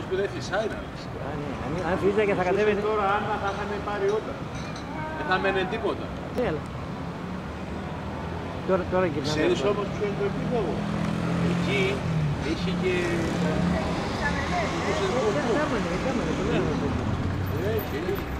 που δεν φυσάει να δεις. Αν φύσαγε θα κατέβαινε. Τώρα άμα θα είχαν πάρει όταν. Δεν θα μένει τίποτα. Έλα. Τώρα και θα Ξέρεις όμως ποιο είναι το επίπεδο. Εκεί έχει και... Κάμανε, το λέω. Έχει.